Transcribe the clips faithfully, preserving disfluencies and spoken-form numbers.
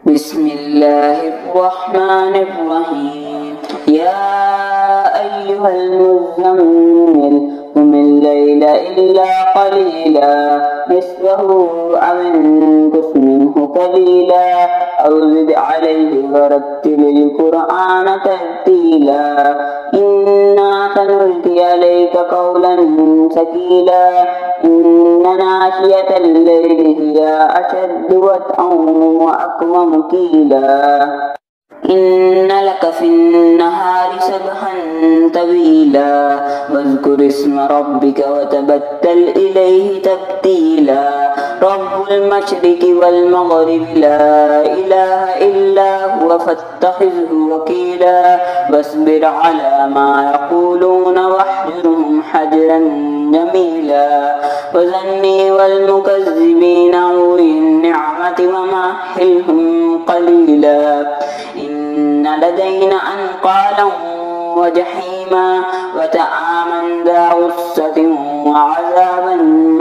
بسم الله الرحمن الرحيم. يا أيها المزمل قم الليل إلا قليلا نصفه أو انقص منه قليلا أو زد عليه ورتل القرآن ترتيلا إنا سنلقي عليك قولا ثقيلا إن ناشئة الليل هي أشد وطئا وأقوم قيلا إن لك في النهار سبحا طويلا واذكر اسم ربك وتبتل إليه تبتيلا رب المشرق والمغرب لا إله إلا هو فاتخذه وكيلا واصبر على ما يقولون واحجرهم حجرا جميلا وذرني والمكذبين أولي النعمة ومهلهم قليلا إن لدينا أنقالا وجحيما وطعاما ذا غصة وعذابا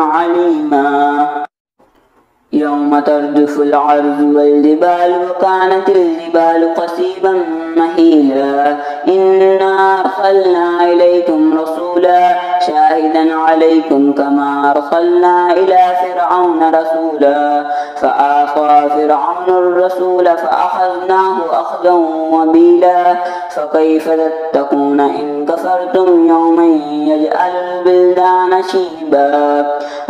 عليما يوم ترجف الأرض والجبال وكانت الجبال قصيبا مهيلا إنا أرسلنا إليكم رسولا شاهدا عليكم كما أرسلنا إلى فرعون رسولا فعصى فرعون الرسول فأخذناه أخذا وبيلا فكيف تتقون إن كفرتم يوما يجعل البلدان شيبا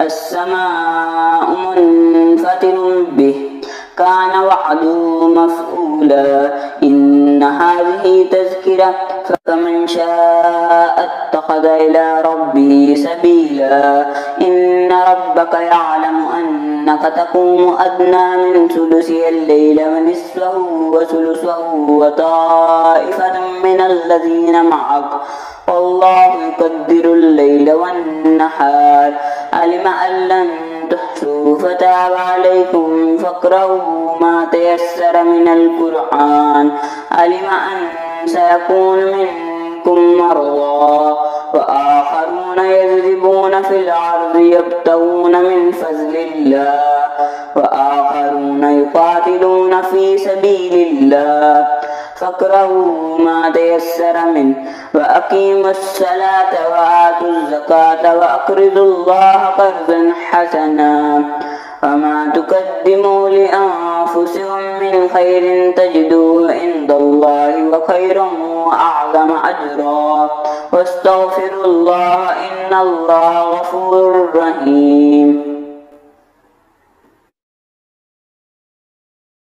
السماء منفطر به كان وعده مفعولا إن هذه تذكرة فمن شاء اتخذ إلى ربه سبيلا إن ربك يعلم أنك تقوم أدنى من ثلثي الليل ونصفه وثلثه وطائفة من الذين معك والله يقدر الليل والنهار علم أن لن تحصوا فتاب عليكم فاقرؤوا ما تيسر من القرآن علم أن سيكون منكم مرضى وآخرون يضربون في الأرض يبتغون من فضل الله وآخرون يقاتلون في سبيل الله فاقرؤوا ما تيسر منه وأقيموا الصلاة وآتوا الزكاة وأقرضوا الله قرضا حسنا وما تقدموا لأنفسكم من خير تجدوه عند الله وخيرا وأعظم أجرا واستغفروا الله إن الله غفور رحيم.